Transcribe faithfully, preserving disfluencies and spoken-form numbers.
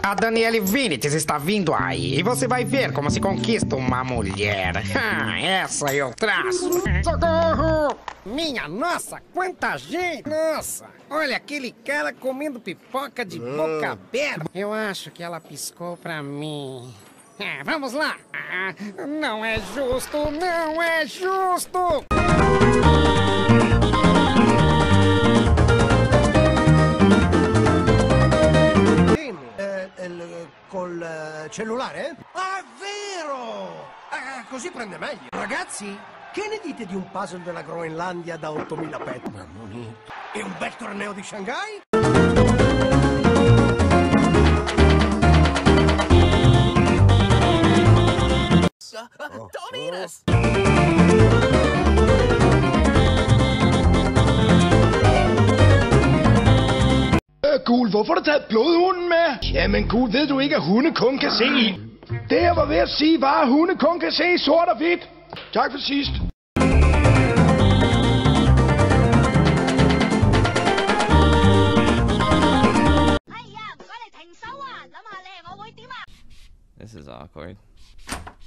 A Daniele Vinicius está vindo aí e você vai ver como se conquista uma mulher. Ah, essa eu traço. Socorro! Minha nossa, quanta gente! Nossa, olha aquele cara comendo pipoca de boca aberta. Eu acho que ela piscou pra mim. É, vamos lá. Ah, não é justo, não é justo! Col cellulare? Ah, è vero! Eh, così prende meglio. Ragazzi, che ne dite di un puzzle della Groenlandia da ottomila pet? Mamma mia. E un bel torneo di Shanghai? Oh. Don't eat us! Gul, hvorfor har du taget blodhunden med? Jamen Gul, ved du ikke, at hunde kun kan se i? Det jeg var ved at sige var, at hunde kun kan se i sort og hvidt. Tak for sidst. 哎呀，唔該你停手啊！諗下你係我會點啊？ This is awkward.